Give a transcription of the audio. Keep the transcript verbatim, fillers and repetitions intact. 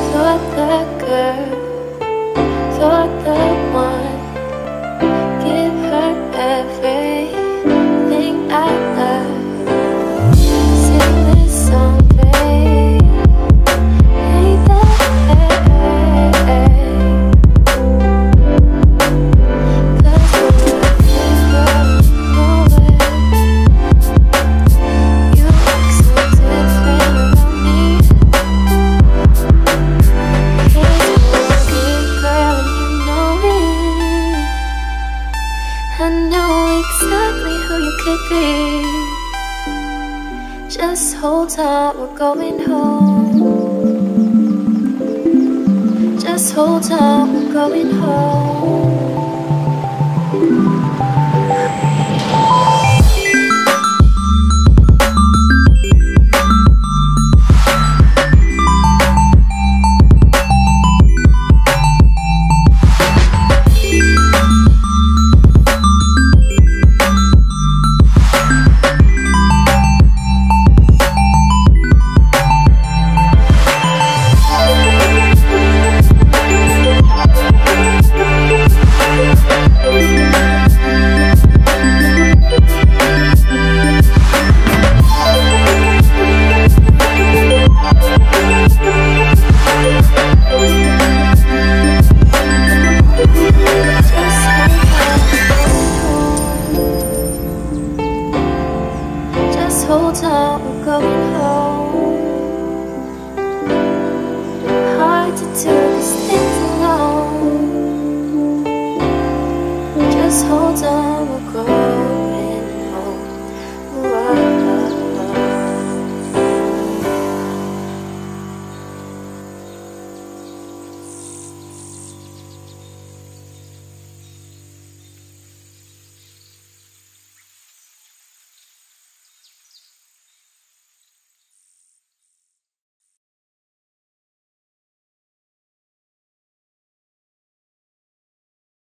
You're the girl, you're the one. Give her everything I love. Sing this song, babe. Hey, cause you're the girl, you know it. You look so different around me. Cause you're a big girl and you know it. I know exactly who you could be. Just hold on, we're going home. Just hold on, we're going home. Hold on, we're going home. Hard to do.